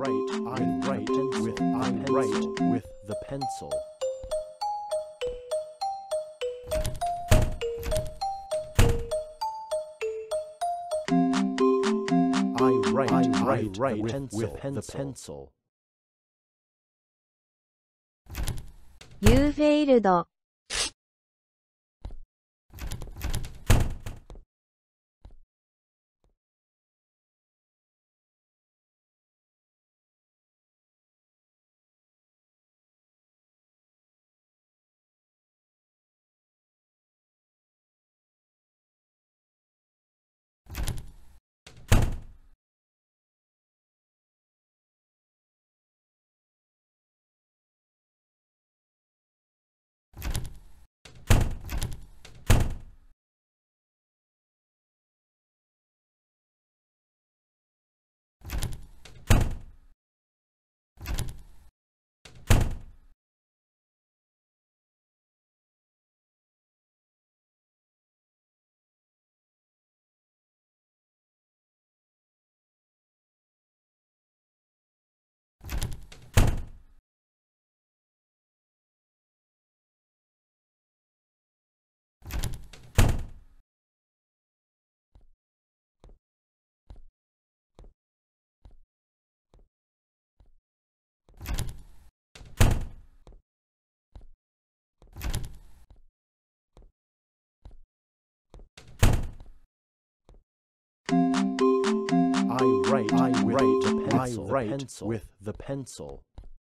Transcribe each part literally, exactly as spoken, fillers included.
write, I write with I write with the pencil. I write, I write, I write with, pencil, with pencil. the pencil. You failed. I write, I write, the pencil, I write pencil. with the pencil.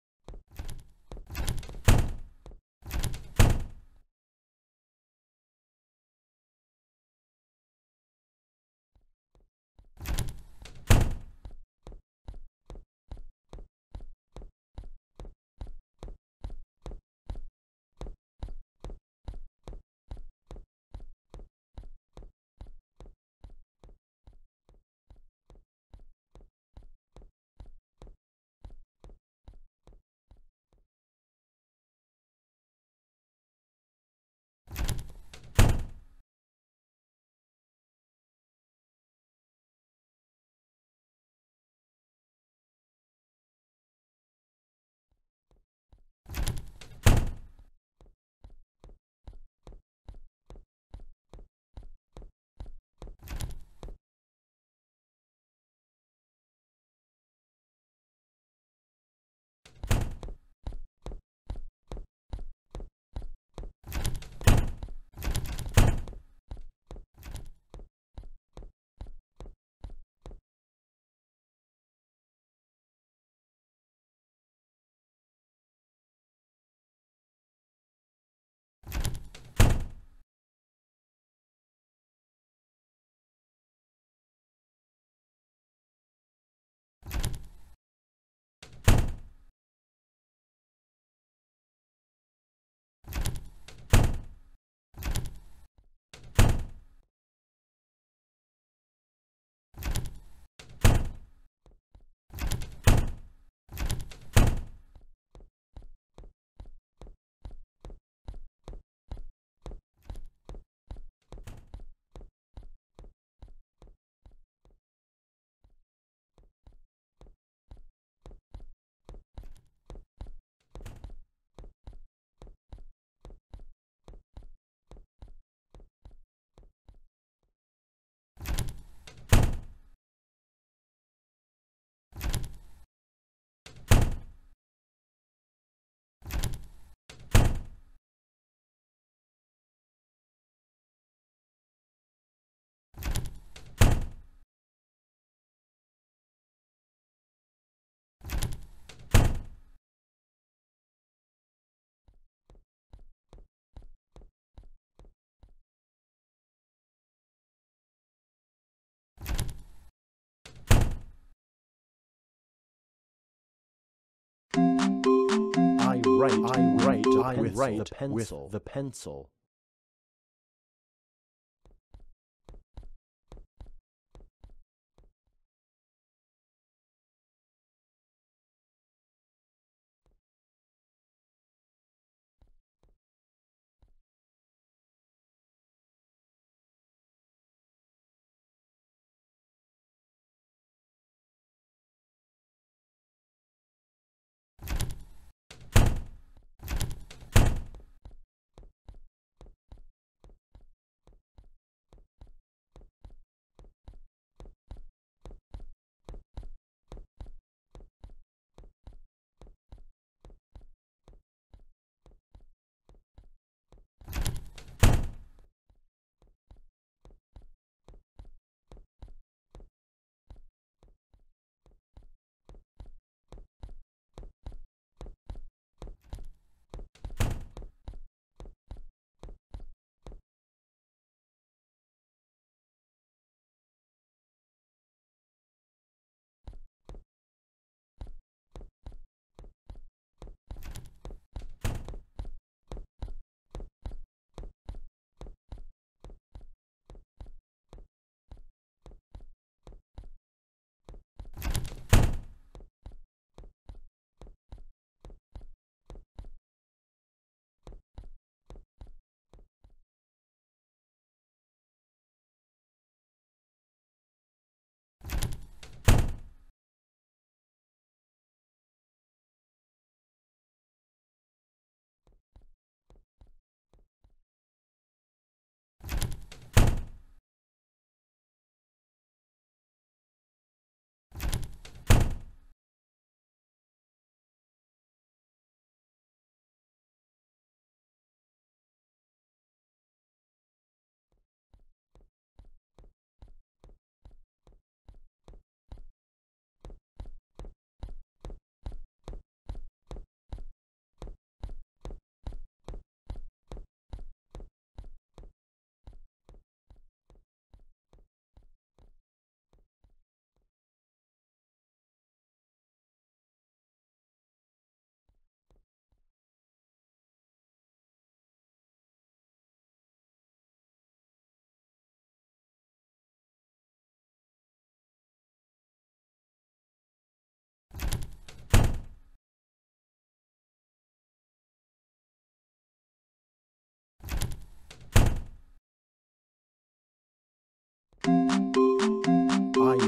I write, I write, I write the pencil, with the pencil.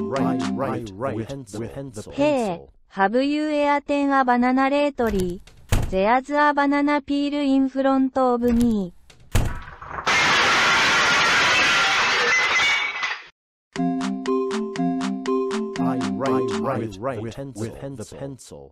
write, I write with, with the Hey, pencil. have you eaten a banana lately? There's a banana peel in front of me. I write, I write, write with, with the pencil.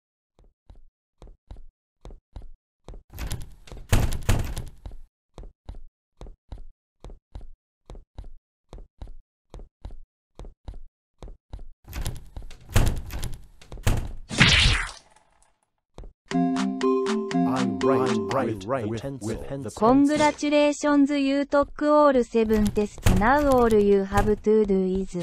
I write, I write with, with the pencil. Congratulations, you took all seven tests. Now all you have to do is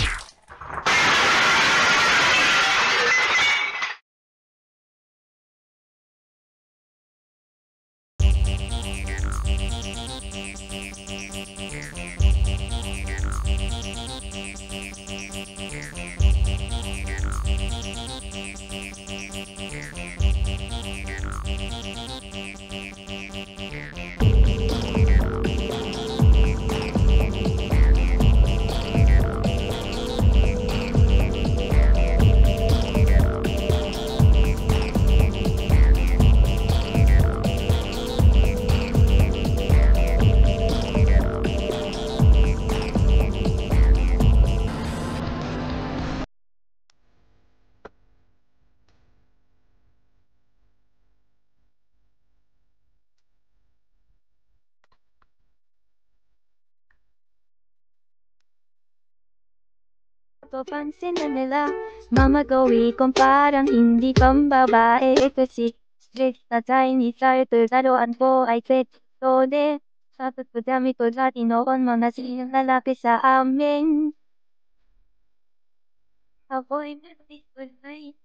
Pansin na nila, mama gawi kong parang hindi kang babae kasi straight na Chinese arte laruan ko ay teksto de. Sa pagdami ko dati noon mga silang lalaki sa amin. Ako'y nagdiskulay.